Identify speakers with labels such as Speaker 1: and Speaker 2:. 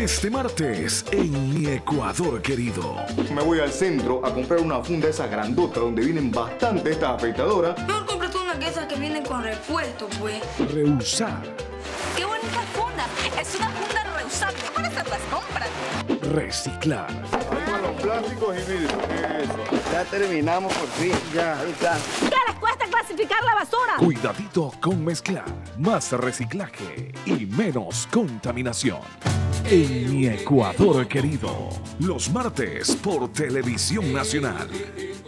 Speaker 1: Este martes, en mi Ecuador querido.
Speaker 2: Me voy al centro a comprar una funda esa grandota donde vienen bastante estas afeitadoras.
Speaker 3: No, cómprate una de esas que vienen con repuesto, pues.
Speaker 1: Reusar.
Speaker 4: ¡Qué bonita funda! Es una funda reusable para hacer las compras.
Speaker 1: Reciclar.
Speaker 2: Vamos los plásticos y miren, eso. Ya terminamos por fin, ya, ahí está.
Speaker 4: ¿Qué les cuesta clasificar la basura?
Speaker 1: Cuidadito con mezclar. Más reciclaje y menos contaminación. En mi Ecuador querido. Los martes por Televisión Nacional.